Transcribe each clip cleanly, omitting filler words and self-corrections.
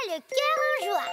le cœur en joie.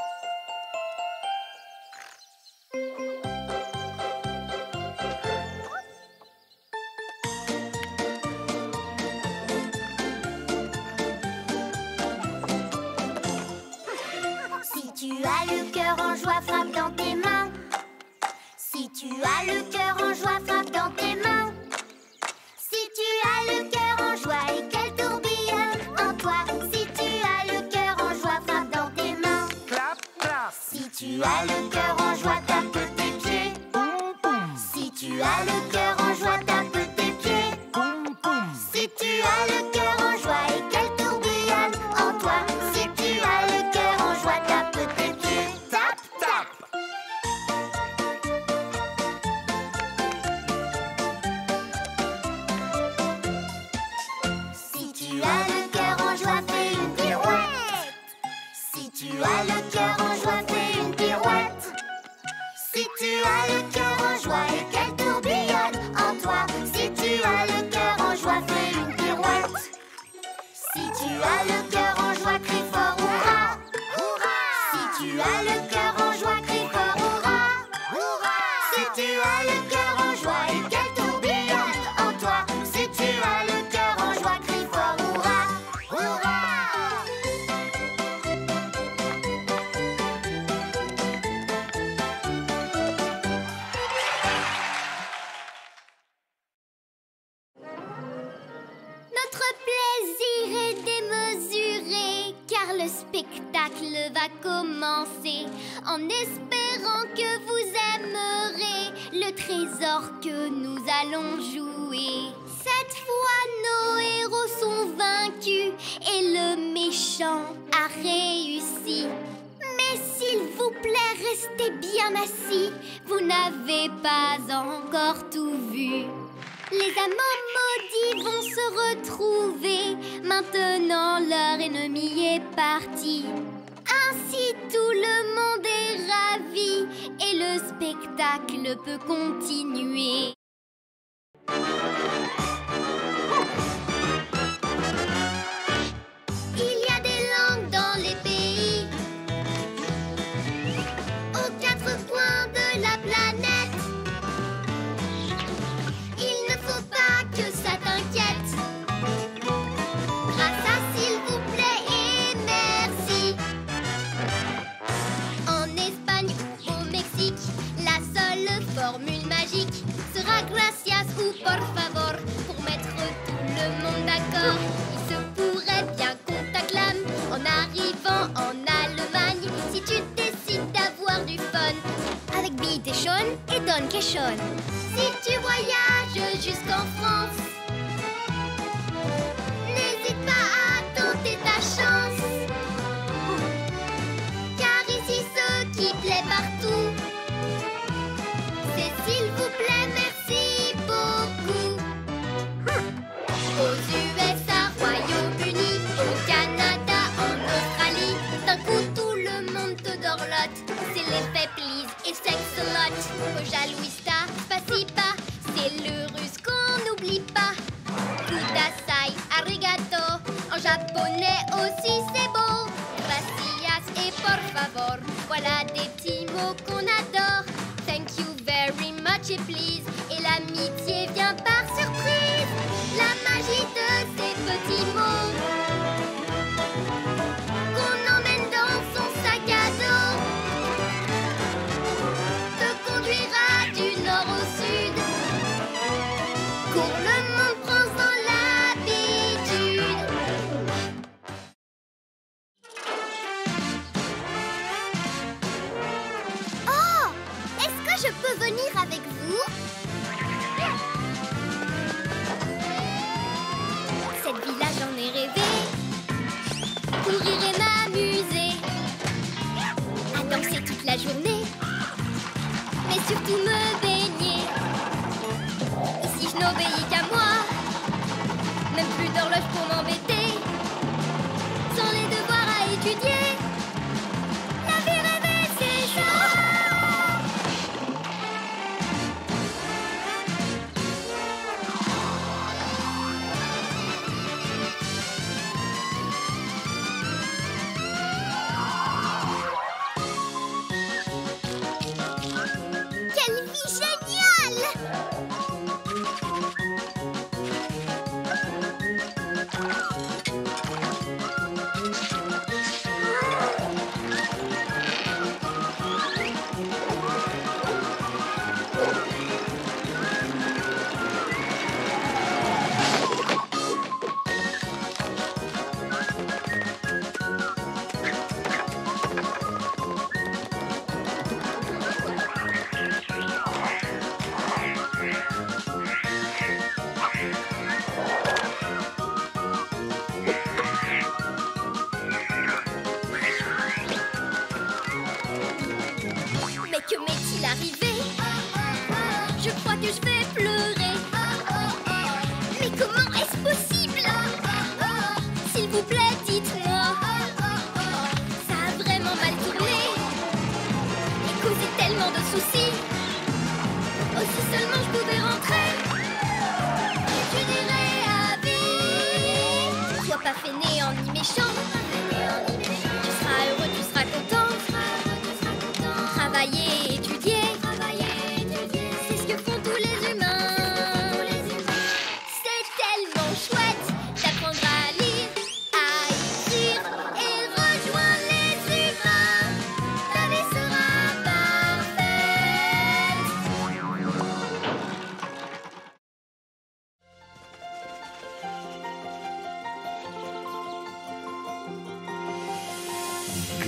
Si tu as le cœur en joie, frappe dans tes mains. Si tu as le cœur en joie, frappe dans tes mains. Si tu as le cœur en joie et qu'elle tourbillonne en toi. Si tu as le cœur en joie, frappe dans tes mains. Clap, clap. Si tu as le cœur en joie, tape tes pieds. Boum, boum. Si tu as le cœur en joie, tape tes pieds. Boum, boum. Si tu as le cœur en joie et qu'elle tourbillonne en toi. Si tu as le cœur en joie, tape tes pieds. Tap, tap. Si tu as le cœur en joie, fais une pirouette. Si tu as le cœur en joie, fais une pirouette. Si tu as le cœur en joie et qu'elle tourbillonne en toi. Si tu as le cœur en joie, fais une pirouette. Si tu as le cœur en joie, crie fort hurrah. Si tu as le cœur en joie, crie fort hurrah. Si tu as le cœur en joie et qu'elle tourbillonne en toi. Si tu as le cœur en joie, crie fort hurrah. Notre plaisir est démesuré, car le spectacle va commencer. En espérant que vous aimerez le trésor que nous allons jouer. Cette fois, nos héros sont vaincus et le méchant a réussi. Mais s'il vous plaît, restez bien assis, vous n'avez pas encore tout vu. Les amants maudits vont se retrouver. Maintenant leur ennemi est parti. Ainsi tout le monde est ravi et le spectacle peut continuer. Il y a des langues dans les pays, aux quatre coins de la planète. Il ne faut pas que ça t'inquiète. Grâce à s'il vous plaît et merci. En Espagne ou au Mexique, la seule formule magique sera gracias ou por favor pour mettre tout le monde d'accord. Il se pourrait bien qu'on t'acclame en arrivant en Allemagne si tu décides d'avoir du fun avec Bitte et Sean et Don Quixote. Si tu voyages jusqu'en France, n'hésite pas à tenter ta chance. Car ici ce qui plaît partout, c'est s'il vous plaît, merci beaucoup. Aux USA, Royaume-Uni, au Canada, en Australie, d'un coup tout le monde te dorlote. C'est l'effet please et sex a lot. Ojalwista, spasiba, c'est le russe qu'on n'oublie pas. Kudasai, arigato, en japonais aussi c'est beau. Gracias et por favor, voilà des petits mots qu'on adore. Thank you very much et please, et l'amitié vient par surprise. La magie de ces petits mots qu'on emmène dans son sac à dos te conduira du nord au sud. Cours, le monde prend dans l'habitude. Oh! Est-ce que je peux venir avec vous? Cette villa, j'en ai rêvé. Courir et m'amuser, à danser toute la journée, mais surtout me baigner. Et si je n'obéis qu'à moi, même plus d'horloge pour m'embêter, sans les devoirs à étudier, la vie rêvée, c'est ça.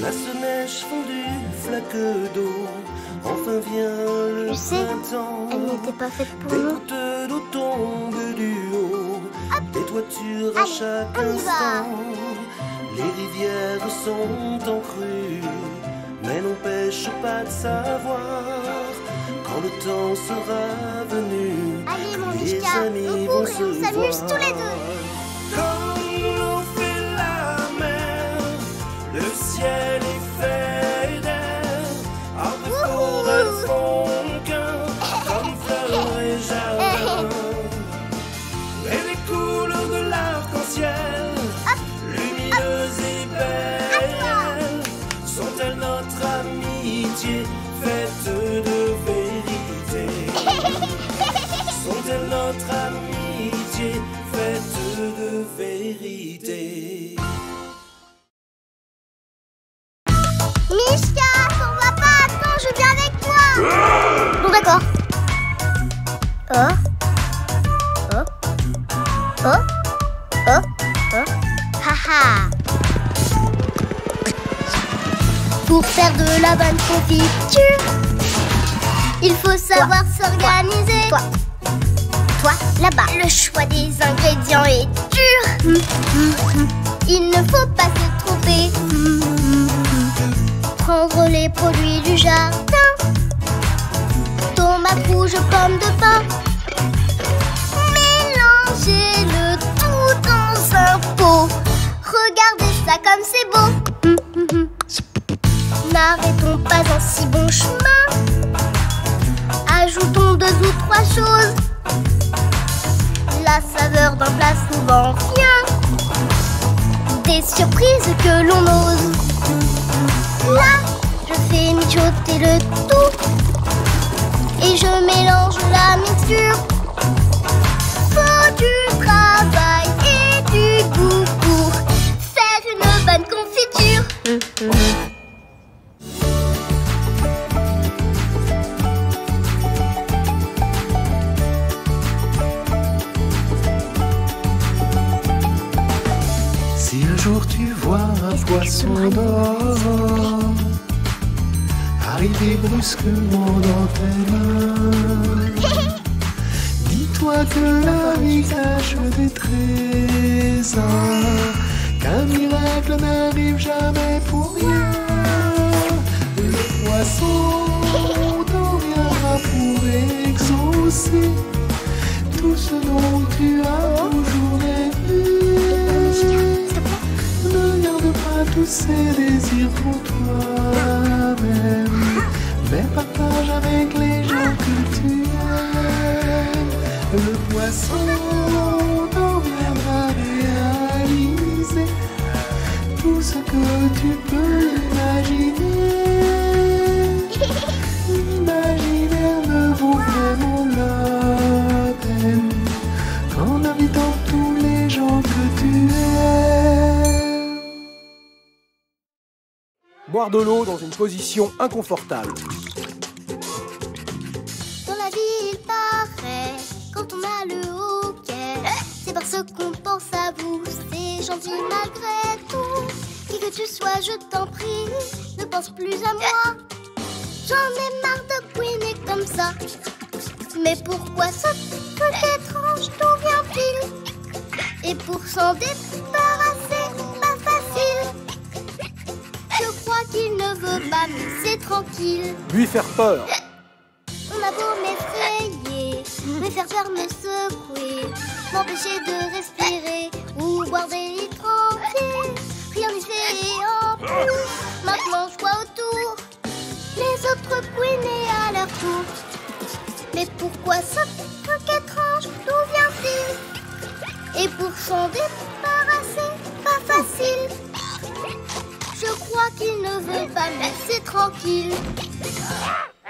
Glace, neige fondue, flaque d'eau, enfin vient le Tu sais, printemps. elle n'était pas faite pour Des nous. gouttes d'eau tombent du haut, des toitures à Allez, chaque on y va. instant. Les rivières sont en crue, mais n'empêche pas de savoir quand le temps sera venu. Allez, mon Les Mishka, amis on vont court et on se s'amuse voir. tous les deux. Comme l'eau fait la mer, le ciel est fait d'air. Arbres, forêts font qu'un, comme fleurs et jardins. Et les couleurs de l'arc-en-ciel, lumineuses et belles, sont-elles notre amitié faite de vérité? Sont-elles notre amitié faite de vérité? Mishka, on va pas, attends, je viens avec toi. Bon, d'accord. Oh. Oh. Oh. Oh. Oh. Haha. Pour faire de la bonne confiture, il faut savoir s'organiser. Toi, là-bas, le choix des ingrédients est dur. Il ne faut pas se tromper. Prendre les produits du jardin, tomates rouges, pommes de pin. Mélangez le tout dans un pot. Regardez ça comme c'est beau. N'arrêtons pas un si bon chemin. Ajoutons 2 ou 3 choses. La saveur d'un plat souvent vient des surprises que l'on ose. Là, je fais mijoter le tout et je mélange la mixture. Faut du travail et du goût pour faire une bonne confiture. Si un jour tu vois un poisson d'or arriver brusquement dans tes mains, dis-toi que la vie cache des trésors, qu'un miracle n'arrive jamais pour rien. Le poisson t'en viendra pour exaucer tout ce dont tu as toujours rêvé. Ne garde pas tous ces désirs pour toi-même, mais partage avec les gens que tu aimes. Le poisson t'en viendra réaliser tout ce que tu peux imaginer. L'imaginaire ne vaut vraiment la peine qu'en invitant tous les gens que tu aimes. Boire de l'eau dans une position inconfortable. Dans la vie, il paraît, quand on a le hoquet, c'est parce qu'on pense à vous, c'est gentil malgré tout. Qui que tu sois, je t'en prie, ne pense plus à moi. J'en ai marre de couiner comme ça. Mais pourquoi ce truc étrange, d'où vient-il? Et pour s'en débarrasser, pas facile. Je crois qu'il ne veut pas me laisser tranquille. Lui faire peur. On a beau m'effrayer, me faire peur, me secouer, m'empêcher de respirer ou boire des litres entiers. Rien n'y fait et en plus, maintenant je vois autour les autres couiner à leur tour. Mais pourquoi ce truc étrange, d'où vient-il? Et pour s'en débarrasser, pas facile. Je crois qu'il ne veut pas me laisser tranquille.